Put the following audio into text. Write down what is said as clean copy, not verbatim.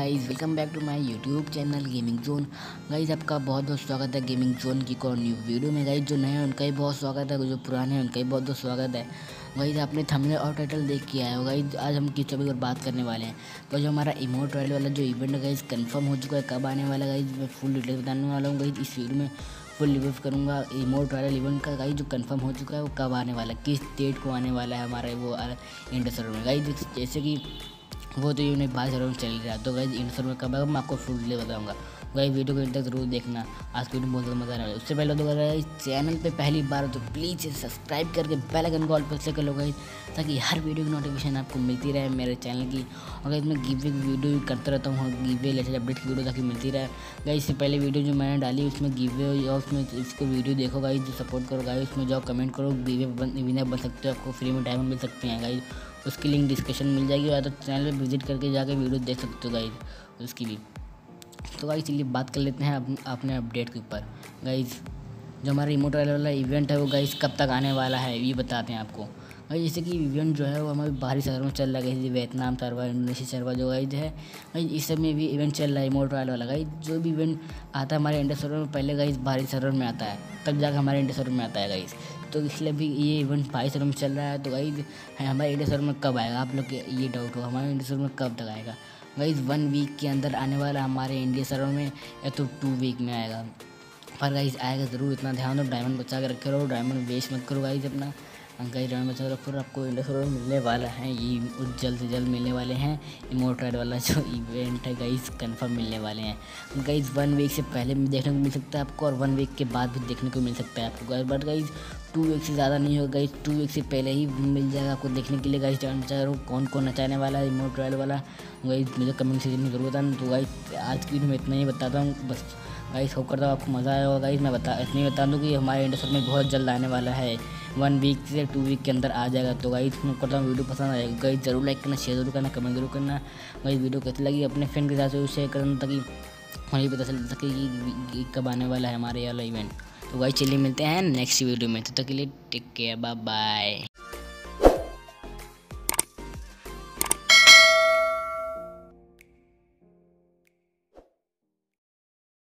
Guys, welcome back to my YouTube channel gaming zone. Guys, आपका बहुत बहुत स्वागत है गेमिंग जोन की और न्यू वीडियो में। गाइज़, जो नए हैं उनका ही बहुत स्वागत है, जो पुराने हैं उनका ही बहुत बहुत स्वागत है। गाइज़, आपने थंबनेल और टाइटल देख के आए हो। गाइज़, आज हम किस टॉपिक पर बात करने वाले हैं। तो जो हमारा इमोट रॉयल वाला जो इवेंट है गाइज़ कंफर्म हो चुका है, कब आने वाला है गाइज़ मैं फुल डिटेल बताने वाला हूँ। गाइज़, इस वीडियो में फुल रिव्यू करूँगा इमोट रॉयल इवेंट का। गाइज़, जो कंफर्म हो चुका है वो कब आने वाला है, किस डेट को आने वाला है हमारे वो इंडिया सर्वर में। गाइज़, जैसे कि वो तो यूनिक 22 सर्वर में चल रहा है, तो गाइज इन सर्वर कब आएगा मैं आपको फुल डिटेल बताऊंगा। गाइज, वीडियो को इन तक जरूर देखना, आज की वीडियो बहुत ज़्यादा मज़ा आने वाला है। उससे पहले तो गाइज चैनल पे पहली बार हो तो प्लीज़ सब्सक्राइब करके बेल आइकन को ऑल पर से कर लो गाइज, ताकि हर वीडियो की नोटिफिकेशन आपको मिलती रहे मेरे चैनल की। और गाइज मैं गिव वीडियो भी करता रहता हूँ, गिव लेटेस्ट अपडेट की वीडियो ताकि मिलती रहे। गाइज, इससे पहले वीडियो जो मैंने डाली उसमें गिव और उसमें इसको वीडियो देखो गाइज, जो सपोर्ट करो गाइज, उसमें जाओ कमेंट करो, विनर बन सकते हो, आपको फ्री में डायमंड मिल सकते हैं गाइज। उसकी लिंक डिस्क्रिप्शन मिल जाएगी, या तो चैनल पे विजिट करके जाके वीडियो देख सकते हो गाइज उसकी भी। तो गाइज चलिए बात कर लेते हैं अपने अपडेट के ऊपर। गाइज, जो हमारा रिमोट वाला इवेंट है वो गाइज कब तक आने वाला है ये बताते हैं आपको। गाइज, जैसे कि इवेंट जो है वो हमारे बाहरी सर्वर में चल रहा है, जैसे वियतनाम सर्वर, इंडोनेशिया सर्वर जो गाइज है। गाइज, इस सब में भी इवेंट चल रहा है रिमोट वाला। गाइज, जो भी इवेंट आता है हमारे इंडिया सर्वर में पहले गाइज बाहरी सर्वर में आता है, तब जाकर हमारे इंडिया सर्वर में आता है गाइज। तो इसलिए भी ये इवेंट बाहरी सर्वर में चल रहा है। तो गाइज हमारे इंडिया सर्वर में कब आएगा, आप लोग के ये डाउट होगा हमारे इंडिया सर्वर में कब तक आएगा। गाइज 1 वीक के अंदर आने वाला हमारे इंडिया सर्वर में, या तो 2 वीक में आएगा। पर गाइज आएगा ज़रूर, इतना ध्यान दो, डायमंड बचा के रखे रहो, डायमंड वेस्ट मत करो गाइज अपना। गाइज डायमंड बचा के रखो, आपको इंडिया सर्वर मिलने वाला है ये जल्द से जल्द मिलने वाले हैं। इमोट रॉयल वाला जो इवेंट है गाइज कंफर्म मिलने वाले हैं। गाइज 1 वीक से पहले भी देखने को मिल सकता है आपको, और 1 वीक के बाद भी देखने को मिल सकता है आपको। बट गाइज 2 वीक से ज़्यादा नहीं होगा गाइज, 2 वीक से पहले ही मिल जाएगा आपको देखने के लिए। गाइज डायमंड बचा करो, कौन कौन नचाने वाला है इमोट रॉयल वाला गाइज मुझे कमेंट सेक्शन में जरूर बताना। तो गाइज आज की वीडियो में इतना ही बताता हूँ बस। गाइस होप करता हूँ आपको मज़ा आया होगा। गाइस मैं इतनी बता दूँ कि हमारे इंडिया सर्वर में बहुत जल्द आने वाला है, 1 वीक से 2 वीक के अंदर आ जाएगा। तो गाइस मैं करता हूँ वीडियो पसंद आएगा गाइस ज़रूर लाइक करना, शेयर जरूर करना, कमेंट जरूर करना। गाइस वीडियो कैसी लगी अपने फ्रेंड के साथ शेयर करना, ताकि उन्हें पता चल सके कि कब आने वाला है हमारे वाला इवेंट। तो गाइस चलिए मिलते हैं नेक्स्ट वीडियो में, तब तक के लिए टेक केयर, बाय बाय।